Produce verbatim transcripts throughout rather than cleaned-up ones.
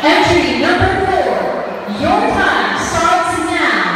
Entry number four. Your time starts now.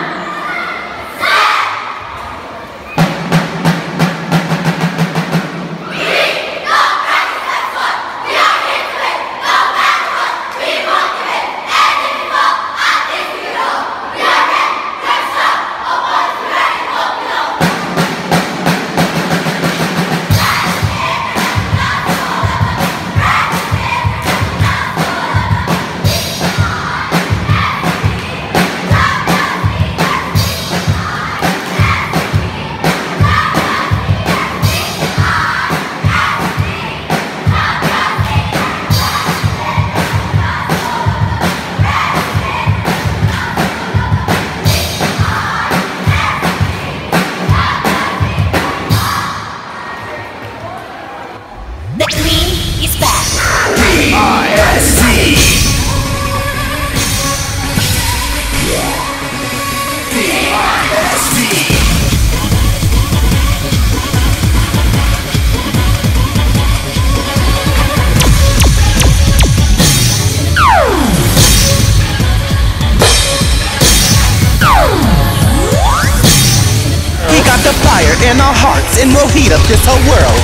In our hearts, and we'll heat up this whole world.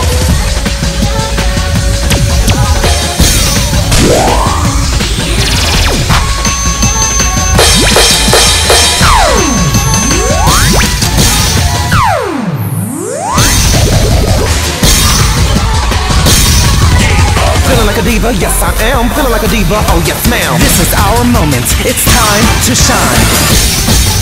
Feeling like a diva, yes I am. Feeling like a diva, oh yes ma'am. This is our moment, it's time to shine.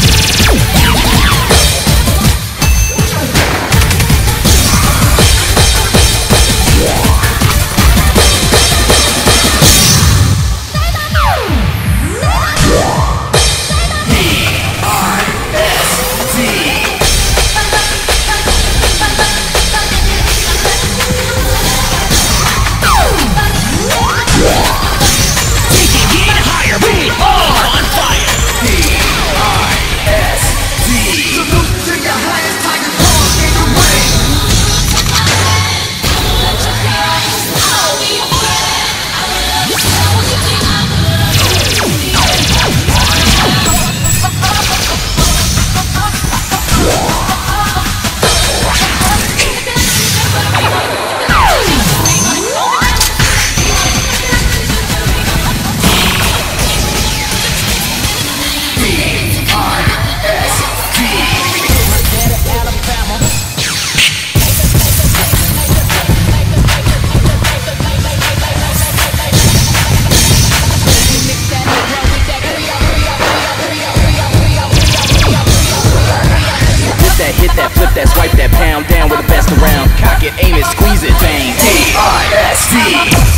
That swipe that pound down with the best around. Cock it, aim it, squeeze it, bang. D I S D.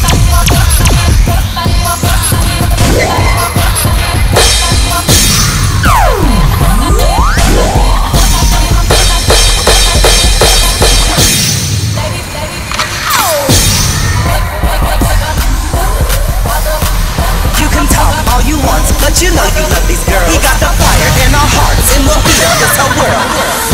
You can talk all you want, but you know you love these girls. We got the fire in our hearts, and we'll heat up this whole world.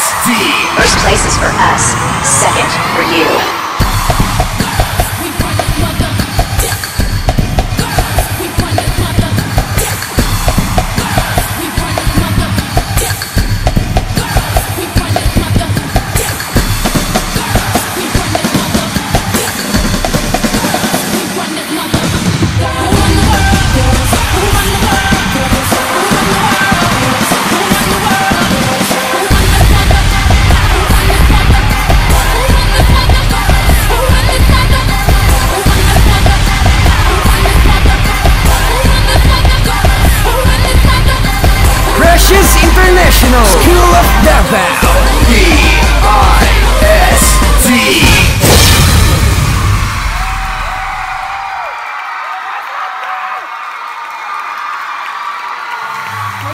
First place is for us, second for you. International School of Davao.